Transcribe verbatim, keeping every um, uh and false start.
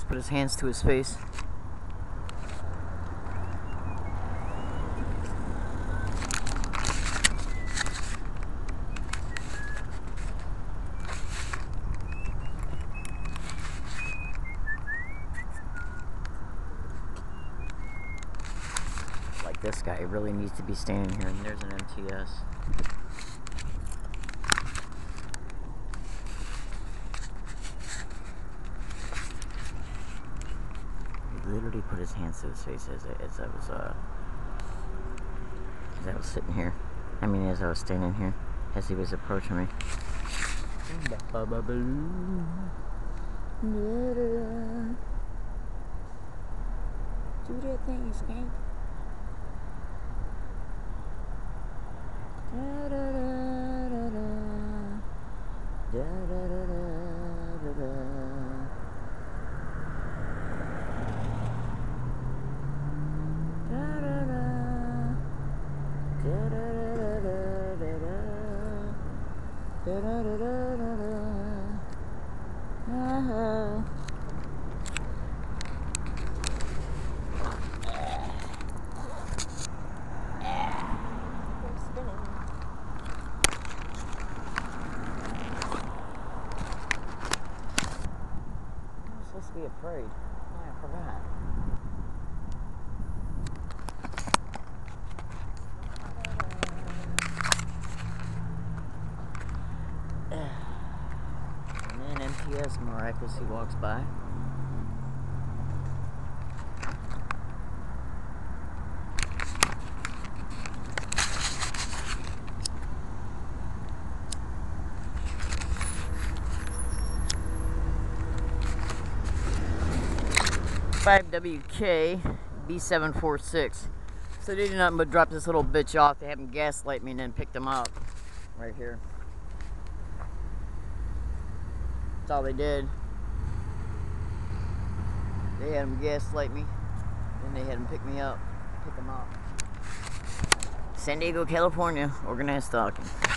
Just put his hands to his face. Like this guy really needs to be standing here, and there's an M T S. He literally put his hands to his face as I, as I was uh as I was sitting here. I mean, as I was standing here, as he was approaching me. Do that thing, skank. Da da da da da. Da da da da da da. Da da da. Da da da da da da. Da da da da da da. Uh-huh. Be afraid. Oh, I forgot. And then M T S miraculously walks by. five W K B seven four six. So they did nothing but drop this little bitch off. They had him gaslight me and then picked him up. Right here. That's all they did. They had him gaslight me. Then they had him pick me up. Pick him up. San Diego, California. Organized stalking.